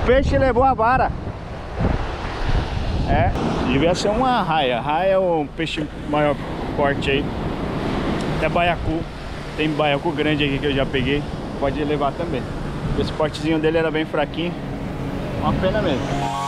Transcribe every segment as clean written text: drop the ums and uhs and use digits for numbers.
peixe levou a vara. É, devia ser uma raia. Raia é o peixe maior porte aí. Até baiacu. Tem baiacu grande aqui que eu já peguei. Pode levar também. Esse portezinho dele era bem fraquinho. Uma pena mesmo.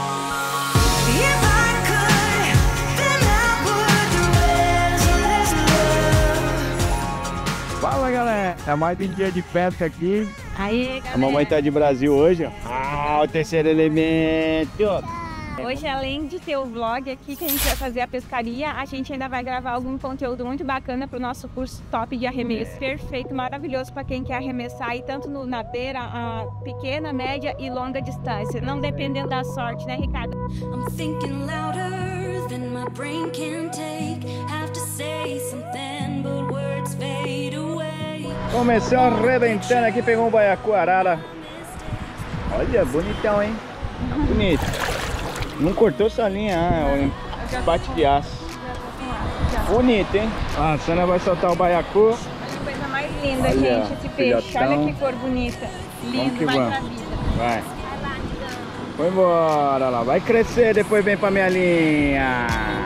Fala, galera. É mais um dia de pesca aqui. Aí, galera. A mamãe tá de Brasil hoje, ó. Ah, o terceiro elemento. Hoje, além de ter o vlog aqui que a gente vai fazer a pescaria, a gente ainda vai gravar algum conteúdo muito bacana para o nosso curso top de arremesso. Perfeito, maravilhoso para quem quer arremessar aí tanto na beira, a pequena, média e longa distância. Não dependendo da sorte, né, Ricardo? I'm thinking louder than my brain can take. Have to say something, but words fade away. Começou arrebentando aqui, pegou um baiacu arara. Olha, bonitão, hein? Bonito. Não cortou essa linha, bate de aço. Bonito, hein? Ah, a Sana vai soltar o baiacu. Olha que coisa mais linda, Olha, gente, esse peixe. filhotão. Olha que cor bonita. Lindo, vai pra vida. Vai. Foi embora lá. Vai crescer, depois vem pra minha linha.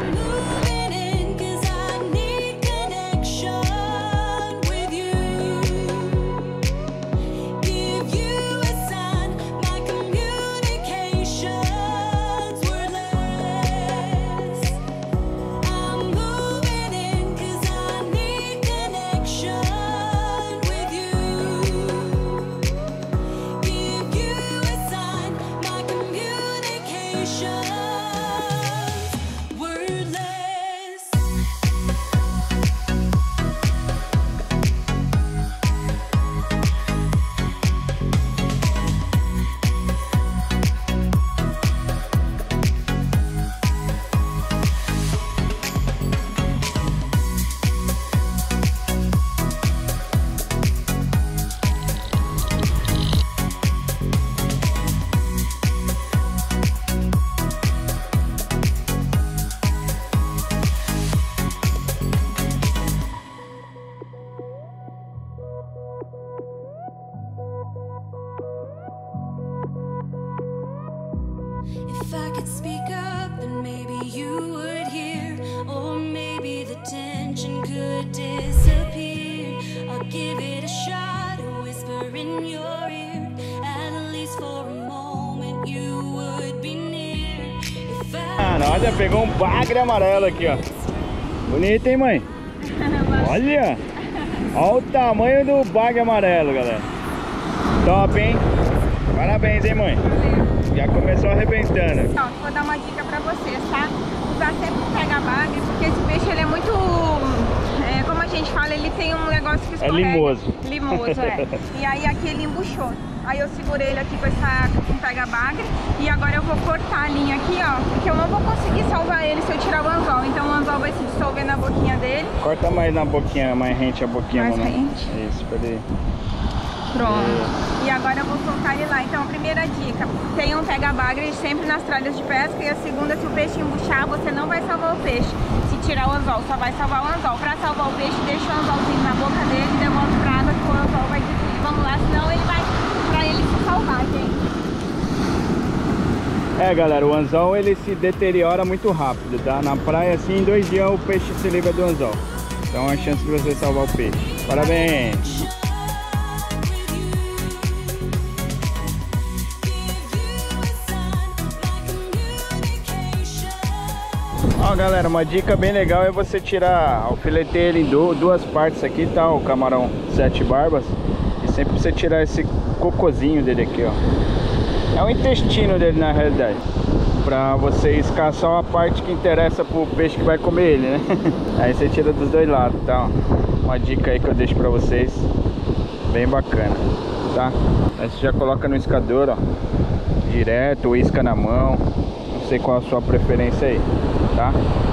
If I could speak up, then maybe you would hear, or maybe the tension could disappear. I'll give it a shot, a whisper in your ear. At least for a moment you would be near. If I... Olha, pegou um bagre amarelo aqui, ó. Bonito, hein, mãe? Olha! Olha o tamanho do bagre amarelo, galera. Top, hein? Parabéns, hein, mãe? Já começou arrebentando. Então, vou dar uma dica pra vocês, tá? Usar sempre um pega-bagre, porque esse peixe ele é muito, como a gente fala, ele tem um negócio que escorrega. É limoso. Limoso, é. E aí aqui ele embuchou. Aí eu segurei ele aqui com pega-bagre e agora eu vou cortar a linha aqui, ó, porque eu não vou conseguir salvar ele se eu tirar o anzol. Então o anzol vai se dissolver na boquinha dele. Corta mais na boquinha, mais rente a boquinha. Mais mano. rente. Isso, peraí. Pronto. E agora eu vou soltar ele lá. Então a primeira dica, tem um pega-bagre sempre nas tralhas de pesca. E a segunda, se o peixe embuchar, você não vai salvar o peixe. Se tirar o anzol, só vai salvar o anzol. Pra salvar o peixe, deixa o anzolzinho na boca dele e devolve pra água que o anzol vai destruir. Vamos lá, senão ele vai, pra ele se salvar, gente. É, galera, o anzol ele se deteriora muito rápido, tá? Na praia, assim, em 2 dias o peixe se livra do anzol. Então é a chance de você salvar o peixe. Parabéns! Ó, galera, uma dica bem legal é você tirar, alfiletei ele em duas partes aqui, tá? O camarão 7 barbas. E sempre você tirar esse cocôzinho dele aqui, ó. É o intestino dele na realidade. Pra você escar só a parte que interessa pro peixe que vai comer ele, né? Aí você tira dos dois lados, tá? Uma dica aí que eu deixo pra vocês. Bem bacana, tá? Aí você já coloca no iscador, ó. Direto ou isca na mão. Não sei qual a sua preferência aí, tá?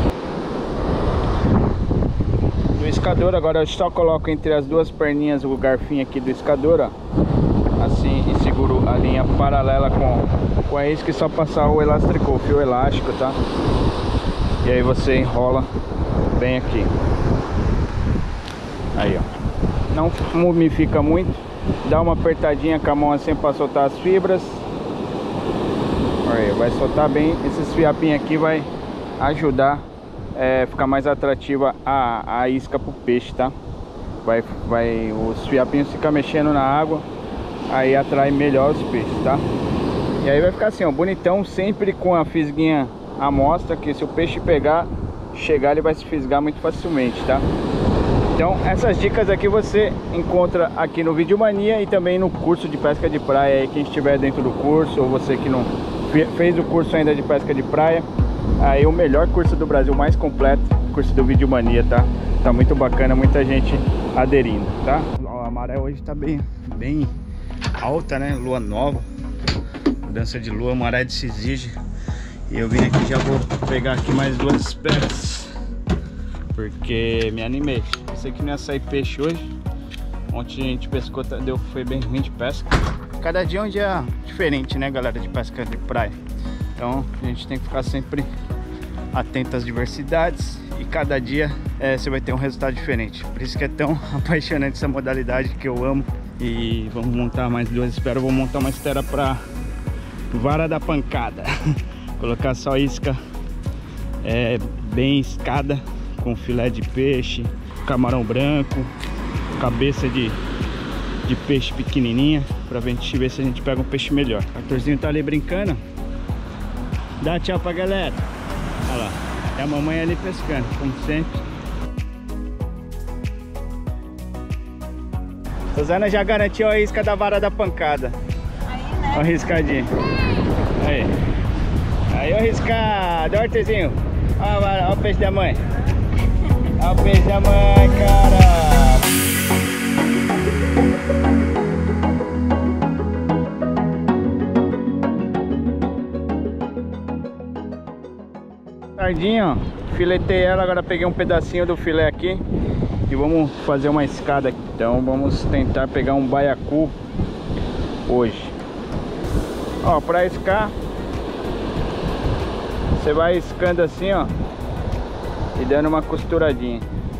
No iscador agora eu só coloco entre as duas perninhas o garfinho aqui do iscador, ó. Assim, e seguro a linha paralela com a isca e só passar o elástico, o fio elástico, tá? E aí você enrola bem aqui. Aí, ó. Não umifica muito. Dá uma apertadinha com a mão assim para soltar as fibras. Aí, vai soltar bem esses fiapinhos aqui, vai ajudar ficar mais atrativa a isca pro peixe, tá? Os fiapinhos ficam mexendo na água, aí atrai melhor os peixes, tá? E aí vai ficar assim, ó, bonitão, sempre com a fisguinha à mostra, que se o peixe chegar, ele vai se fisgar muito facilmente, tá? Então essas dicas aqui você encontra aqui no Videomania e também no curso de pesca de praia aí, quem estiver dentro do curso, ou você que não fez o curso ainda de pesca de praia, aí o melhor curso do Brasil, mais completo, curso do Videomania, tá? Tá muito bacana, muita gente aderindo, tá? A maré hoje tá bem alta, né? Lua nova, mudança de lua, a maré se exige. E eu vim aqui, já vou pegar aqui mais 2 esperas, porque me animei. Pensei que não ia sair peixe hoje. Ontem a gente pescou, foi bem ruim de pesca. Cada dia é um dia diferente, né, galera, de pesca de praia. Então a gente tem que ficar sempre atento às diversidades, e cada dia você vai ter um resultado diferente. Por isso que é tão apaixonante essa modalidade, que eu amo. E vamos montar mais 2 esperas. Vou montar uma espera para vara da pancada. Colocar só isca bem escada, com filé de peixe, camarão branco, cabeça de peixe pequenininha, pra gente ver se a gente pega um peixe melhor. O Arthurzinho tá ali brincando. Dá tchau pra galera. Olha lá, é a mamãe ali pescando, como sempre. Suzana já garantiu a isca da vara da pancada. Aí, né? Ó, riscadinho. Aí, ó, riscado. Ó, Arthurzinho. Ó o peixe da mãe. Ó o peixe da mãe, cara. Sardinha, ó, filetei ela, agora peguei um pedacinho do filé aqui e vamos fazer uma escada aqui. Então vamos tentar pegar um baiacu hoje. Ó, pra iscar, você vai iscando assim, ó, e dando uma costuradinha.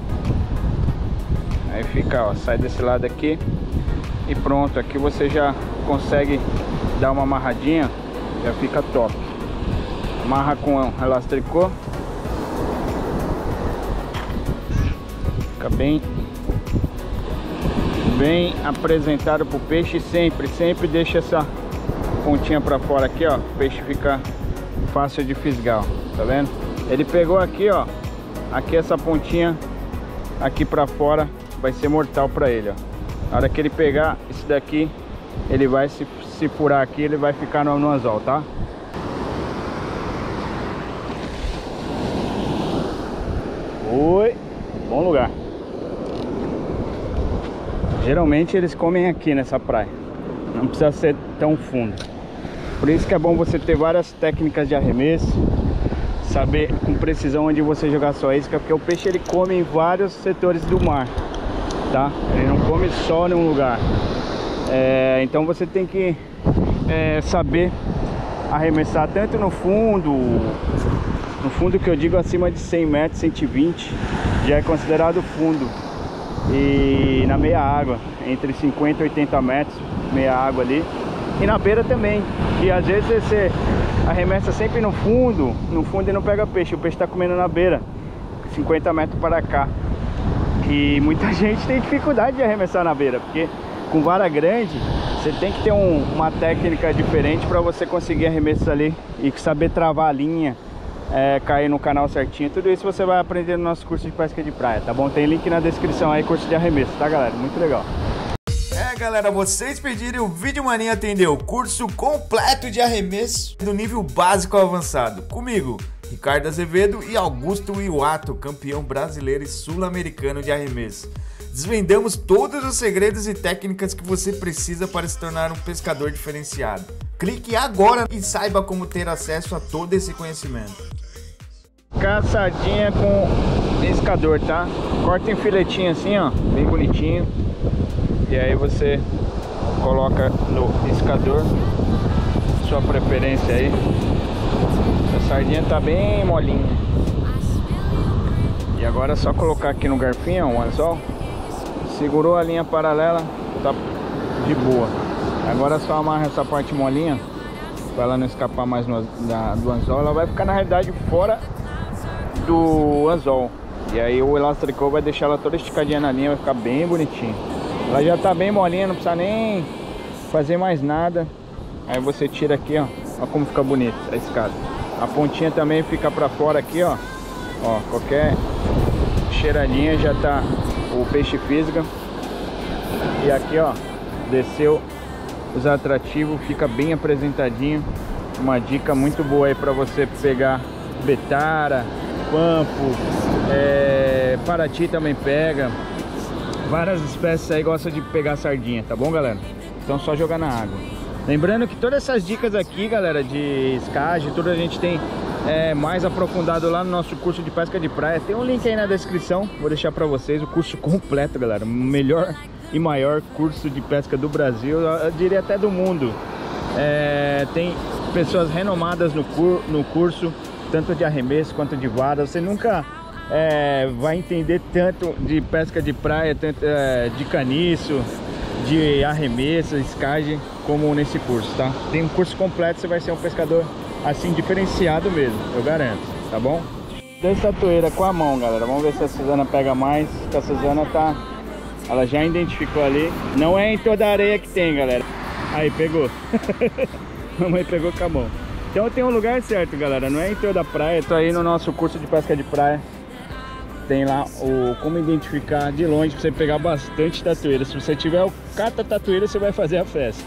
Aí fica, ó, sai desse lado aqui e pronto. Aqui você já consegue dar uma amarradinha, já fica top. Amarra com elastricô, fica bem apresentado pro peixe. Sempre deixa essa pontinha pra fora aqui, ó, o peixe fica fácil de fisgar, ó, tá vendo? Ele pegou aqui, ó, aqui essa pontinha aqui pra fora vai ser mortal pra ele, ó. Na hora que ele pegar esse daqui, ele vai se furar aqui, ele vai ficar no anzol, tá? Oi, bom lugar. Geralmente eles comem aqui nessa praia, não precisa ser tão fundo. Por isso que é bom você ter várias técnicas de arremesso, saber com precisão onde você jogar sua isca, porque o peixe ele come em vários setores do mar, tá? Ele não come só em um lugar. Então você tem que saber arremessar tanto no fundo que eu digo acima de 100 metros, 120 já é considerado fundo, e na meia água entre 50 e 80 metros, meia água ali, e na beira também. E às vezes você arremessa sempre no fundo e não pega peixe, o peixe está comendo na beira, 50 metros para cá. E muita gente tem dificuldade de arremessar na beira, porque com vara grande você tem que ter uma técnica diferente para você conseguir arremessos ali e saber travar a linha, cair no canal certinho. Tudo isso você vai aprender no nosso curso de pesca de praia, tá bom? Tem link na descrição aí, curso de arremesso, tá, galera? Muito legal. Galera, vocês pediram, o Videomania atendeu, curso completo de arremesso do nível básico ao avançado. Comigo, Ricardo Azevedo e Augusto Iwato, campeão brasileiro e sul-americano de arremesso. Desvendamos todos os segredos e técnicas que você precisa para se tornar um pescador diferenciado. Clique agora e saiba como ter acesso a todo esse conhecimento. Caçadinha com iscador, tá? Corta em filetinho assim, ó, bem bonitinho. E aí você coloca no iscador, sua preferência aí. A sardinha tá bem molinha. E agora é só colocar aqui no garfinho, um anzol. Segurou a linha paralela, tá de boa. Agora só amarra essa parte molinha para ela não escapar mais do anzol. Ela vai ficar na realidade fora do anzol. E aí o elastricô vai deixar ela toda esticadinha na linha, vai ficar bem bonitinho. Ela já tá bem molinha, não precisa nem fazer mais nada. Aí você tira aqui, ó. Olha como fica bonito a escada. A pontinha também fica pra fora aqui, ó. Ó, qualquer cheiradinha já tá o peixe fisga. E aqui, ó, desceu os atrativos, fica bem apresentadinho. Uma dica muito boa aí pra você pegar betara, pampo, Paraty também pega. Várias espécies aí gostam de pegar sardinha, tá bom, galera? Então só jogar na água. Lembrando que todas essas dicas aqui, galera, de escagem, tudo a gente tem mais aprofundado lá no nosso curso de pesca de praia. Tem um link aí na descrição, vou deixar pra vocês o curso completo, galera. O melhor e maior curso de pesca do Brasil, eu diria até do mundo. Tem pessoas renomadas no curso, tanto de arremesso quanto de vara. Você nunca vai entender tanto de pesca de praia, tanto de caniço, de arremesso, escagem, como nesse curso, tá? Tem um curso completo, você vai ser um pescador assim diferenciado mesmo, eu garanto, tá bom? Dessa tatueira com a mão, galera, vamos ver se a Suzana pega mais. Que a Suzana ela já identificou ali. Não é em toda a areia que tem, galera. Aí, pegou. Mamãe pegou com a mão. Então tem um lugar certo, galera, não é em toda a praia. Eu tô aí no nosso curso de pesca de praia. Tem lá como identificar de longe pra você pegar bastante tatueira. Se você tiver o cata tatueira, você vai fazer a festa.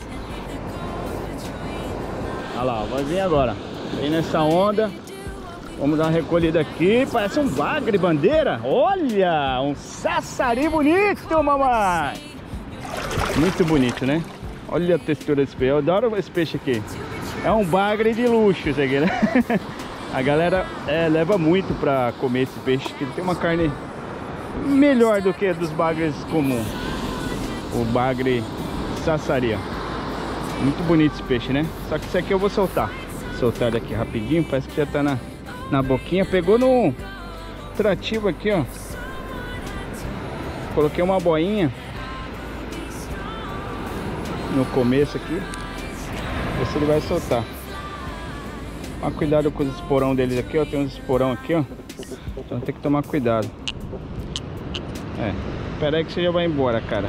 Olha lá, vai vir agora. Vem nessa onda. Vamos dar uma recolhida aqui. Parece um bagre bandeira. Olha, um sassari bonito, mamãe. Muito bonito, né? Olha a textura desse peixe. Eu adoro esse peixe aqui. É um bagre de luxo isso aqui, né? A galera leva muito pra comer esse peixe, que ele tem uma carne melhor do que dos bagres comuns. O bagre sassari, ó. Muito bonito esse peixe, né? Só que esse aqui eu vou soltar. Soltar ele aqui rapidinho, parece que já tá na boquinha. Pegou no trativo aqui, ó. Coloquei uma boinha no começo aqui. Ver se ele vai soltar. Toma cuidado com os esporão deles aqui, ó. Tem uns esporão aqui, ó. Então tem que tomar cuidado. Espera aí que você já vai embora, cara.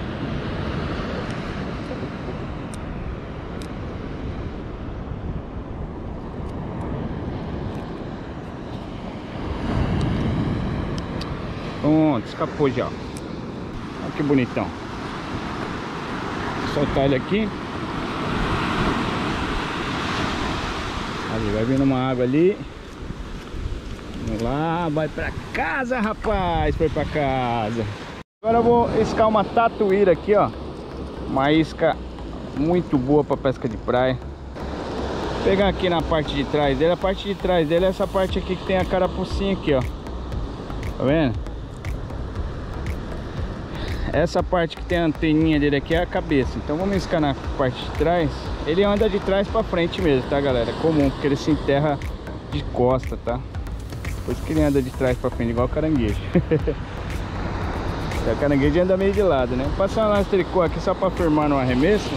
Pronto, escapou já. Olha que bonitão. Vou soltar ele aqui. Ali, vai vindo uma água ali. Vamos lá, vai pra casa, rapaz. Foi pra casa. Agora eu vou iscar uma tatuíra aqui, ó. Uma isca muito boa pra pesca de praia. Vou pegar aqui na parte de trás dele. A parte de trás dele é essa parte aqui que tem a carapucinha aqui, ó. Tá vendo? Essa parte que tem a anteninha dele aqui é a cabeça. Então vamos iscar na parte de trás. Ele anda de trás pra frente mesmo, tá, galera? É comum, porque ele se enterra de costa, tá? Por isso que ele anda de trás pra frente, igual o caranguejo. O caranguejo anda meio de lado, né? Vou passar uma tricô aqui só pra firmar no arremesso.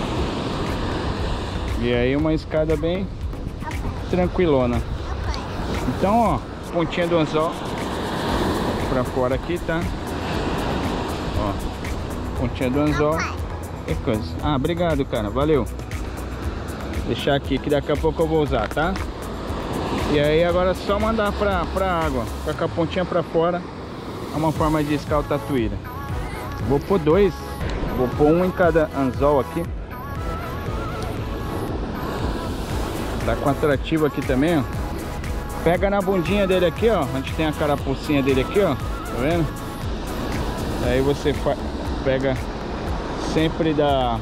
E aí uma escada bem tranquilona. Então, ó, pontinha do anzol pra fora aqui, tá? Ó, pontinha do anzol. Que coisa. Ah, obrigado, cara, valeu. Deixar aqui que daqui a pouco eu vou usar, tá? E aí agora é só mandar pra água, com a pontinha pra fora. É uma forma de iscar o tatuíra. Vou pôr dois. Vou pôr um em cada anzol aqui. Tá com atrativo aqui também, ó. Pega na bundinha dele aqui, ó. Onde tem a carapucinha dele aqui, ó. Tá vendo? Aí você pega sempre da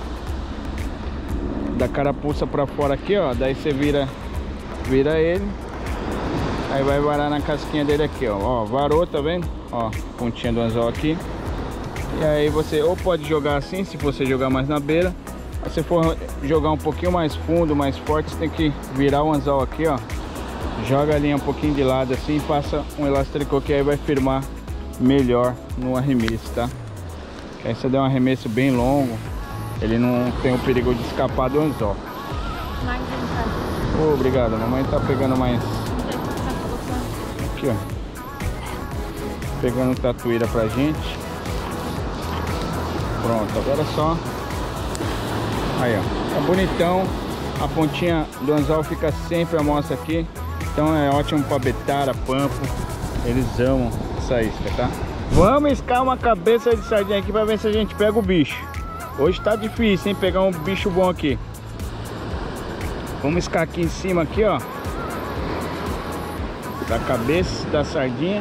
carapuça pra fora aqui, ó. Daí você vira ele. Aí vai varar na casquinha dele aqui, ó. Ó, varou, tá vendo? Ó, pontinha do anzol aqui. E aí você ou pode jogar assim, se você jogar mais na beira. Se você for jogar um pouquinho mais fundo, mais forte, você tem que virar o anzol aqui, ó. Joga a linha um pouquinho de lado assim e passa um elástico que aí vai firmar melhor no arremesso, tá? Que aí você der um arremesso bem longo, ele não tem o perigo de escapar do anzol. Mas Oh, obrigado, mamãe tá pegando mais. Aqui, ó. Pegando tatuíra pra gente. Pronto, agora é só. Aí, ó. Tá bonitão. A pontinha do anzol fica sempre à mostra aqui. Então é ótimo pra betara, pampo. Eles amam essa isca, tá? Vamos iscar uma cabeça de sardinha aqui pra ver se a gente pega o bicho. Hoje tá difícil, hein? Pegar um bicho bom aqui. Vamos iscar aqui em cima, aqui, ó. Da cabeça da sardinha.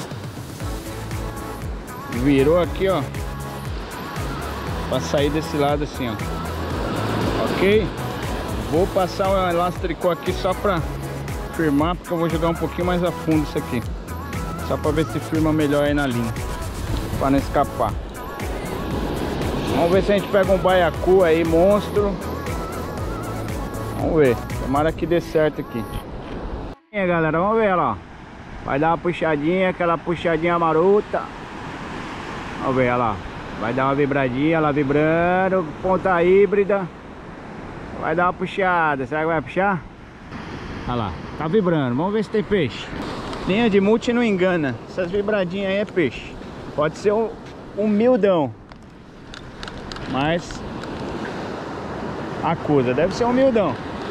Virou aqui, ó. Pra sair desse lado assim, ó. Ok? Vou passar um elástico aqui só pra firmar, porque eu vou jogar um pouquinho mais a fundo isso aqui. Só pra ver se firma melhor aí na linha, pra não escapar. Vamos ver se a gente pega um baiacu aí, monstro. Vamos ver, tomara que dê certo aqui. E aí, galera, vamos ver lá, ó. Vai dar uma puxadinha, aquela puxadinha marota. Vamos ver, olha lá. Vai dar uma vibradinha, ela vibrando, ponta híbrida. Vai dar uma puxada, será que vai puxar? Olha lá, tá vibrando, vamos ver se tem peixe. Linha de multi não engana, essas vibradinhas aí é peixe. Pode ser um miudão, mas acusa, deve ser um miudão.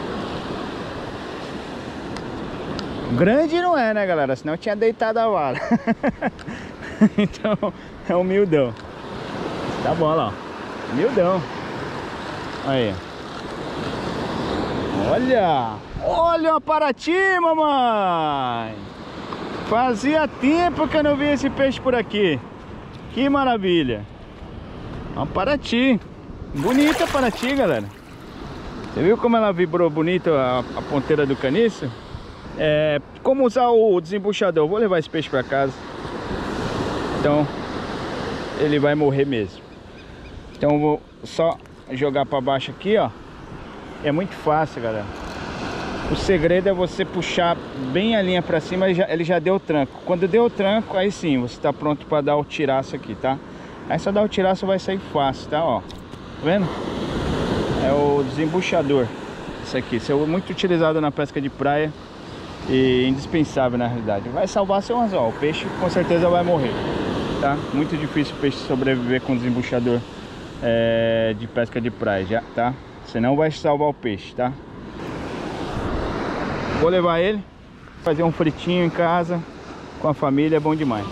Grande não é, né, galera? Senão eu tinha deitado a vara. Então é um miudão. Tá bom, olha lá, miudão. Aí, olha uma Paraty, mamãe. Fazia tempo que eu não vi esse peixe por aqui. Que maravilha. Uma Paraty. Bonita a Paraty, galera. Você viu como ela vibrou bonita a ponteira do caniço? Como usar o desembuchador. Vou levar esse peixe para casa. Então ele vai morrer mesmo. Então eu vou só jogar para baixo aqui, ó. É muito fácil, galera. O segredo é você puxar bem a linha para cima. Ele já deu o tranco. Quando deu o tranco, aí sim você está pronto para dar o tiraço aqui, tá? Aí só dar o tiraço vai sair fácil, tá? Ó, tá vendo? É o desembuchador. Isso aqui, isso é muito utilizado na pesca de praia e indispensável na realidade. Vai salvar seu anzol. O peixe com certeza vai morrer, tá? Muito difícil o peixe sobreviver com desembuchador de pesca de praia, já, tá? Senão vai salvar o peixe, tá? Vou levar ele, fazer um fritinho em casa com a família, é bom demais.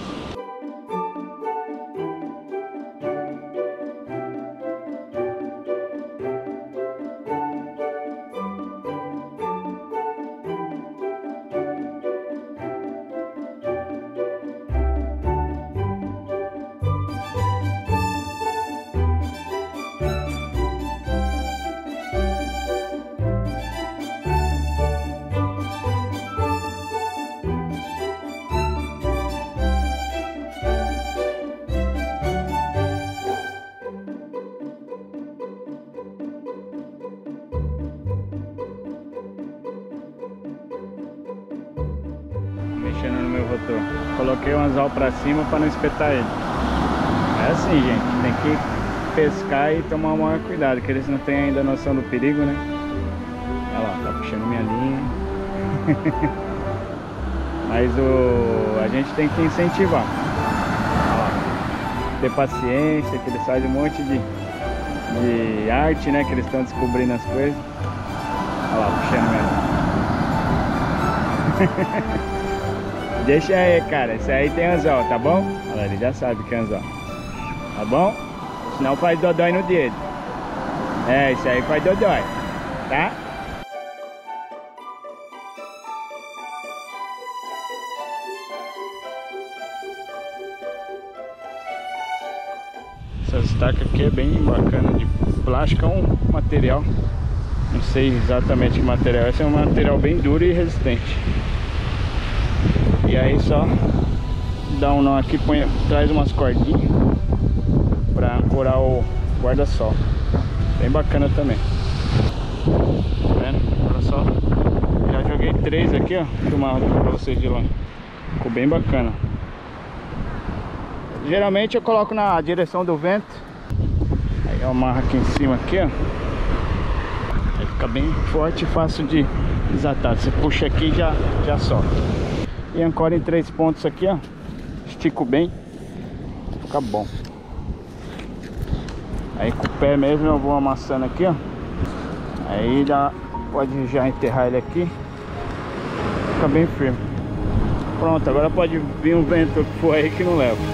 Mexendo no meu rotor. Coloquei o anzol pra cima para não espetar ele. É assim, gente, tem que pescar e tomar o maior cuidado, que eles não têm ainda noção do perigo, né? Olha lá, tá puxando minha linha. Mas a gente tem que incentivar. Olha lá, ter paciência, que eles fazem um monte de arte, né? Que eles estão descobrindo as coisas. Olha lá, puxando minha linha. Deixa aí, cara, esse aí tem anzol, tá bom? Olha, ele já sabe que é anzol. Tá bom? Senão faz dodói no dedo. Esse aí faz dodói, tá? Essas estacas aqui é bem bacana, de plástico, é um material, não sei exatamente que material, esse é um material bem duro e resistente. E aí só dá um nó aqui, traz umas cordinhas pra ancorar o guarda-sol. Bem bacana também. Tá vendo? Olha só. Já joguei 3 aqui, ó. Filmar pra vocês de longe. Ficou bem bacana. Geralmente eu coloco na direção do vento. Aí eu amarro aqui em cima aqui, ó. Aí fica bem forte e fácil de desatado. Você puxa aqui e já solta. E ancora em 3 pontos aqui, ó. Estico bem. Fica bom. Aí com o pé mesmo eu vou amassando aqui, ó. Aí pode já enterrar ele aqui. Fica bem firme. Pronto, agora pode vir um vento que for aí que não leva.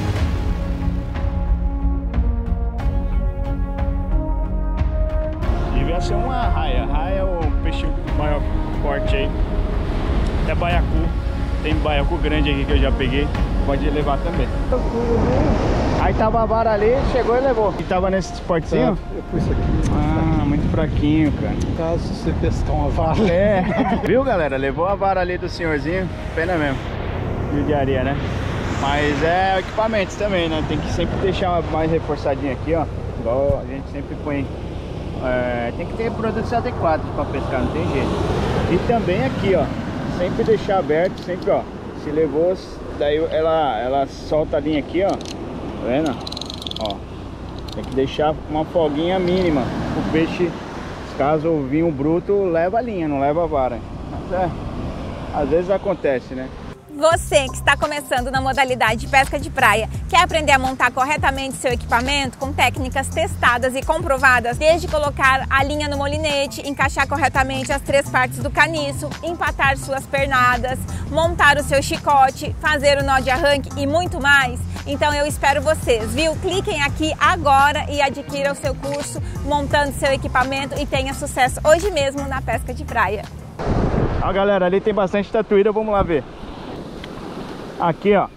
Devia ser uma arraia. Arraia é o peixe maior forte aí. É baiacu. Tem baiacu grande aqui que eu já peguei. Pode levar também. Aí tava a vara ali, chegou e levou. E tava nesse portezinho? Eu pus isso aqui. Ah, muito fraquinho, cara. Caso você pescar uma vara. É. Viu, galera? Levou a vara ali do senhorzinho. Pena mesmo. Judiaria, né? Mas é equipamentos também, né? Tem que sempre deixar mais reforçadinho aqui, ó. Igual a gente sempre põe. Tem que ter produtos adequados pra pescar, não tem jeito. E também aqui, ó. Sempre deixar aberto, sempre, ó. Se levou, daí ela solta a linha aqui, ó. Tá vendo? Ó. Tem que deixar uma folguinha mínima. O peixe, caso o vinho bruto, leva a linha, não leva a vara. Mas às vezes acontece, né? Você que está começando na modalidade de pesca de praia, quer aprender a montar corretamente seu equipamento com técnicas testadas e comprovadas, desde colocar a linha no molinete, encaixar corretamente as 3 partes do caniço, empatar suas pernadas, montar o seu chicote, fazer o nó de arranque e muito mais? Então eu espero vocês, viu? Cliquem aqui agora e adquira o seu curso montando seu equipamento e tenha sucesso hoje mesmo na pesca de praia. Ó, galera, ali tem bastante tatuíra, vamos lá ver. Aqui, ó.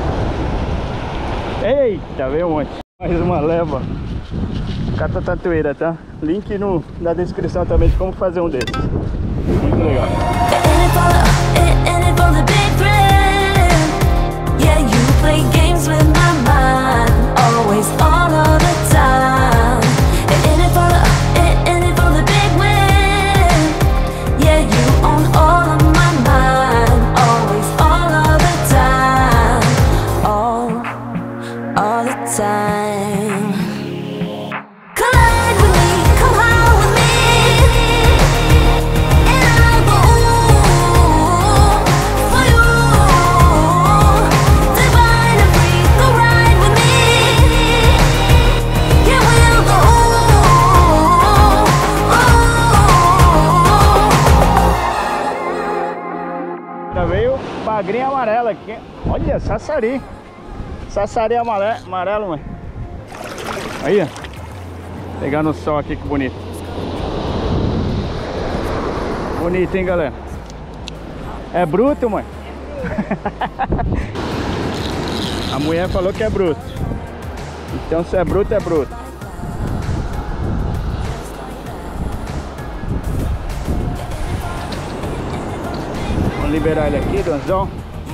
Eita, veio um monte. Mais uma leva. Cata tatueira, tá? Link na descrição também de como fazer um desses. Muito legal. Bagrinha amarela aqui. Olha, sassari. Sassari amarelo, mãe. Aí, ó. Pegar no sol aqui, que bonito. Bonito, hein, galera? É bruto, mãe? A mulher falou que é bruto. Então, se é bruto, é bruto. Liberar ele aqui do anzol.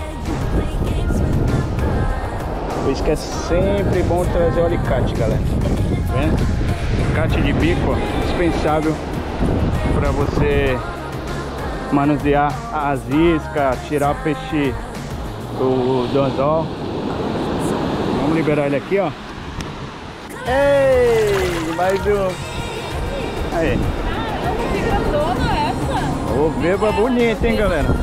Por isso que é sempre bom trazer o alicate, galera. Tá vendo? Alicate de bico, ó, dispensável para você manusear as iscas, tirar o peixe do anzol. Vamos liberar ele aqui, ó. Ei, mais um. Aí. Que grandona é essa? Ô, beba bonita, hein, galera?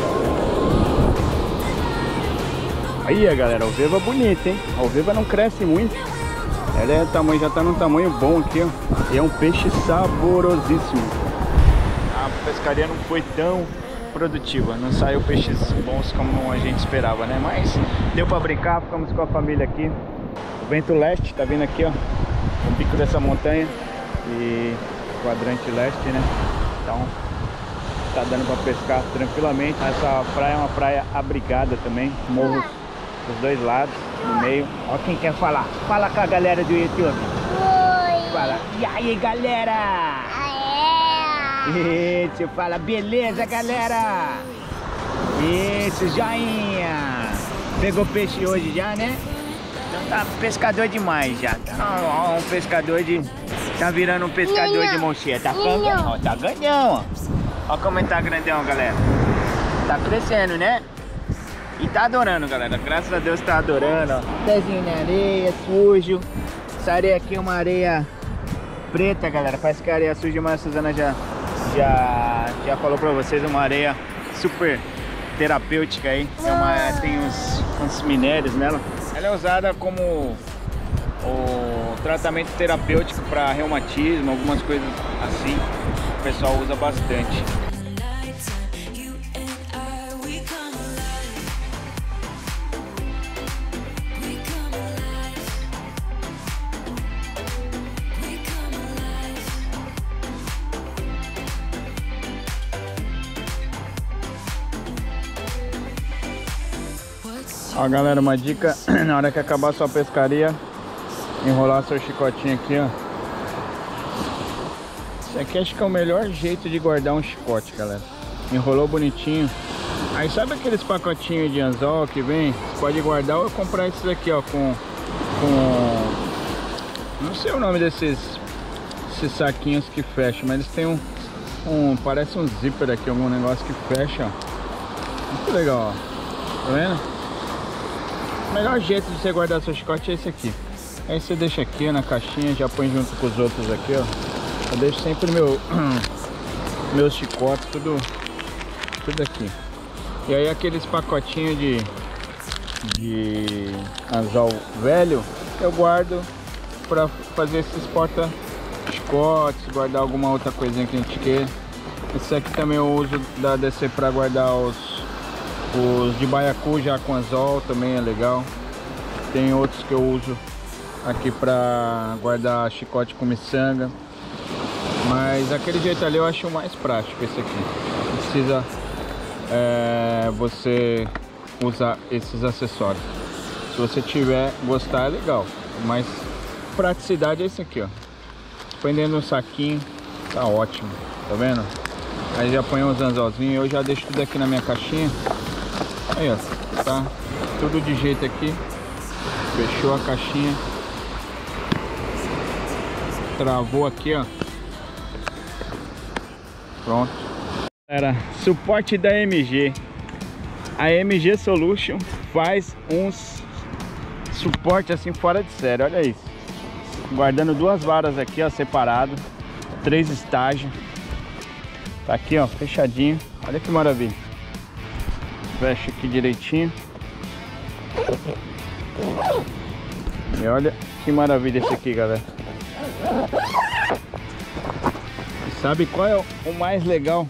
Aí, galera, a alveva é bonita, hein? A alveva não cresce muito. Ela é tamanho, já tá num tamanho bom aqui, ó. E é um peixe saborosíssimo. A pescaria não foi tão produtiva, não saiu peixes bons como a gente esperava, né? Mas deu pra brincar, ficamos com a família aqui. O vento leste tá vindo aqui, ó. O pico dessa montanha e quadrante leste, né? Então tá dando pra pescar tranquilamente. Essa praia é uma praia abrigada também, morros dos dois lados, no meio. Ó quem quer falar. Fala com a galera do YouTube. Oi! Fala. E aí, galera? Isso, fala. Beleza, galera? Isso, joinha. Pegou peixe hoje já, né? Então tá pescador demais já. Ó, um pescador de... Tá virando um pescador de mocheta. Tá ganhando, ó. Tá ganhando, ó. Ó como ele tá grandão, galera. Tá crescendo, né? E tá adorando, galera. Graças a Deus tá adorando, ó. Pezinho na areia, sujo. Essa areia aqui é uma areia preta, galera. Parece que a areia suja, mas a Suzana já já falou pra vocês, uma areia super terapêutica aí. Tem uns minérios nela. Ela é usada como o tratamento terapêutico para reumatismo, algumas coisas assim. O pessoal usa bastante. Ó, galera, uma dica: na hora que acabar a sua pescaria, enrolar seu chicotinho aqui, ó. Isso aqui acho que é o melhor jeito de guardar um chicote, galera. Enrolou bonitinho. Aí sabe aqueles pacotinhos de anzol que vem? Você pode guardar ou comprar esses aqui, ó, com não sei o nome desses saquinhos que fecham, mas eles têm parece um zíper aqui, algum negócio que fecha, ó. Muito legal, ó. Tá vendo? O melhor jeito de você guardar seu chicote é esse aqui. Aí você deixa aqui, ó, na caixinha, já põe junto com os outros aqui, ó. Eu deixo sempre meus chicotes, tudo aqui. E aí aqueles pacotinhos de anzol velho, eu guardo pra fazer esses porta-chicotes, guardar alguma outra coisinha que a gente queira. Esse aqui também eu uso da DC pra guardar os de baiacu já com anzol, também é legal. Tem outros que eu uso aqui pra guardar chicote com miçanga. Mas aquele jeito ali eu acho mais prático, esse aqui. Não precisa você usar esses acessórios. Se você gostar, é legal. Mas praticidade é esse aqui, ó. Põe dentro do saquinho, tá ótimo. Tá vendo? Aí já põe uns anzolzinhos. Eu já deixo tudo aqui na minha caixinha. Aí, ó, tá tudo de jeito aqui. Fechou a caixinha. Travou aqui, ó. Pronto. Galera, suporte da MG. A MG Solution faz uns suporte assim fora de série. Olha isso. Guardando duas varas aqui, ó, separado. 3 estágios. Tá aqui, ó, fechadinho. Olha que maravilha. Fecha aqui direitinho. E olha que maravilha esse aqui, galera. E sabe qual é o mais legal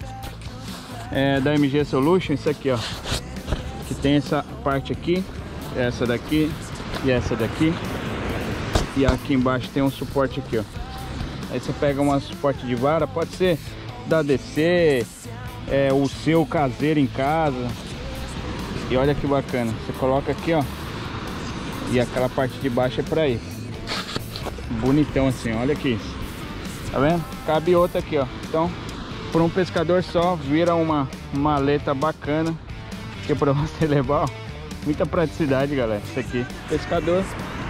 da MG Solution? Isso aqui, ó. Que tem essa parte aqui, essa daqui e essa daqui. E aqui embaixo tem um suporte aqui, ó. Aí você pega um suporte de vara, pode ser da DC, o seu caseiro em casa. E olha que bacana, você coloca aqui, ó. E aquela parte de baixo é pra isso. Bonitão assim, olha aqui isso. Tá vendo? Cabe outra aqui, ó. Então, por um pescador só, vira uma maleta bacana. Que é pra você levar, ó. Muita praticidade, galera. Isso aqui. O pescador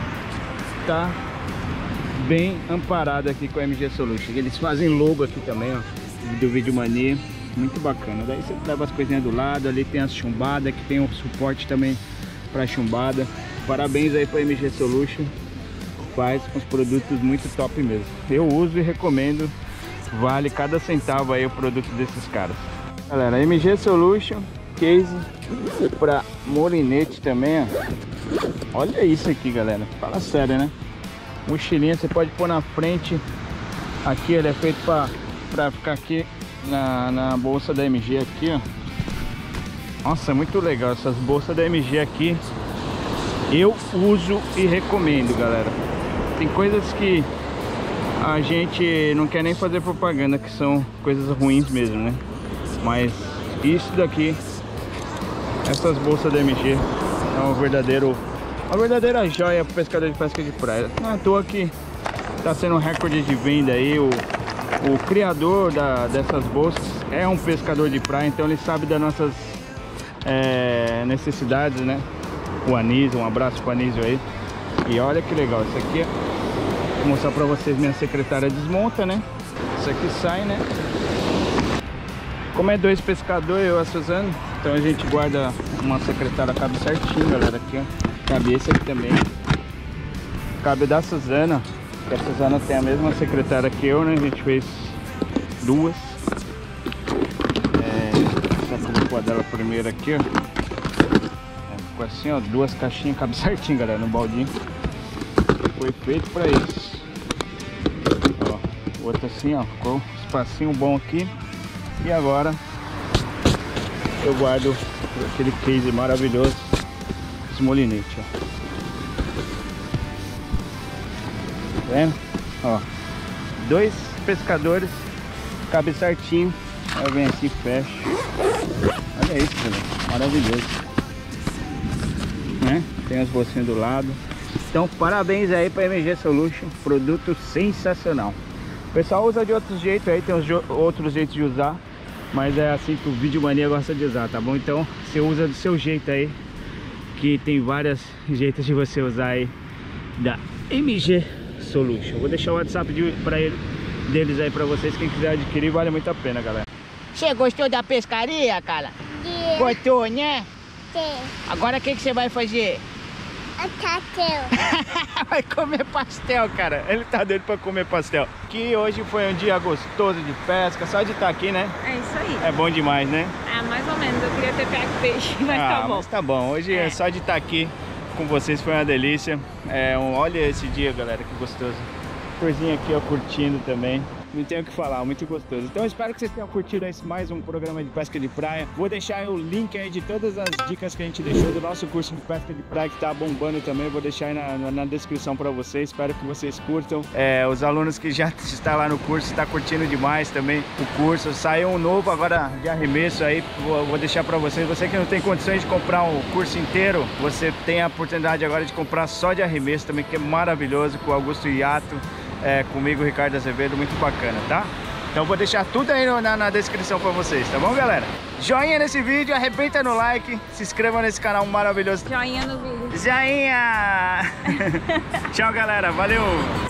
tá bem amparado aqui com a MG Solution. Eles fazem logo aqui também, ó. Do Vídeo Mania. Muito bacana. Daí você leva as coisinhas do lado. Ali tem as chumbadas, que tem um suporte também para chumbada. Parabéns aí para MG Solution. Faz uns produtos muito top mesmo. Eu uso e recomendo. Vale cada centavo aí o produto desses caras. Galera, MG Solution case para molinete também, ó. Olha isso aqui, galera. Fala sério, né? Mochilinha você pode pôr na frente. Aqui ele é feito para ficar aqui na bolsa da MG aqui, ó. Nossa, é muito legal essas bolsas da MG aqui. Eu uso e recomendo, galera. Tem coisas que a gente não quer nem fazer propaganda, que são coisas ruins mesmo, né? Mas isso daqui, essas bolsas da MG, é uma verdadeira joia para pescador de pesca de praia. Não é à toa que tá sendo um recorde de venda aí. O criador dessas bolsas é um pescador de praia, então ele sabe das nossas necessidades, né? O Anísio, um abraço pro Anísio aí. E olha que legal, isso aqui, vou mostrar pra vocês. Minha secretária desmonta, né? Isso aqui sai, né? Como é 2 pescadores, eu e a Suzana, então a gente guarda uma secretária, cabe certinho, galera, aqui, ó. Cabe esse aqui também. Cabe da Suzana, que a Suzana tem a mesma secretária que eu, né? A gente fez 2. dela primeiro aqui, ó. Ficou assim, ó, 2 caixinhas, cabe certinho, galera, no baldinho. Foi feito pra isso. Ó, outra assim, ó, ficou um espacinho bom aqui. E agora eu guardo aquele case maravilhoso, esse molinete, ó. Tá vendo? Ó, 2 pescadores, cabe certinho. Aí eu venho aqui e fecho. Olha isso, galera, maravilhoso, né? Tem as bolsinhas do lado. Então parabéns aí para MG Solution, produto sensacional. O pessoal usa de outros jeitos aí, tem outros jeitos de usar, mas é assim que o Vídeo Mania gosta de usar, tá bom? Então você usa do seu jeito aí, que tem vários jeitos de você usar aí da MG Solution. Vou deixar o WhatsApp deles aí pra vocês, quem quiser adquirir, vale muito a pena, galera. Você gostou da pescaria, cara? Sim. Gostou, né? Sim. Agora o que você vai fazer? Pastel. Vai comer pastel, cara. Ele tá doido pra comer pastel. Que hoje foi um dia gostoso de pesca, só de estar aqui, né? É isso aí. É bom demais, né? Ah, mais ou menos. Eu queria ter pego peixe, mas tá bom. Mas tá bom. Hoje é só de estar aqui com vocês, foi uma delícia. Olha esse dia, galera, que gostoso. Corzinha aqui, ó, curtindo também. Não tenho o que falar, muito gostoso. Então eu espero que vocês tenham curtido mais um programa de pesca de praia. Vou deixar o link aí de todas as dicas que a gente deixou do nosso curso de pesca de praia, que tá bombando também. Vou deixar aí na descrição para vocês. Espero que vocês curtam. Os alunos que já estão lá no curso estão curtindo demais também o curso. Saiu um novo agora de arremesso aí. Vou deixar para vocês. Você que não tem condições de comprar o curso inteiro, você tem a oportunidade agora de comprar só de arremesso também, que é maravilhoso, com o Augusto Iato. Comigo, Ricardo Azevedo, muito bacana, tá? Então vou deixar tudo aí na descrição pra vocês, tá bom, galera? Joinha nesse vídeo, arrebenta no like, se inscreva nesse canal maravilhoso. Joinha no vídeo. Joinha! Tchau, galera, valeu!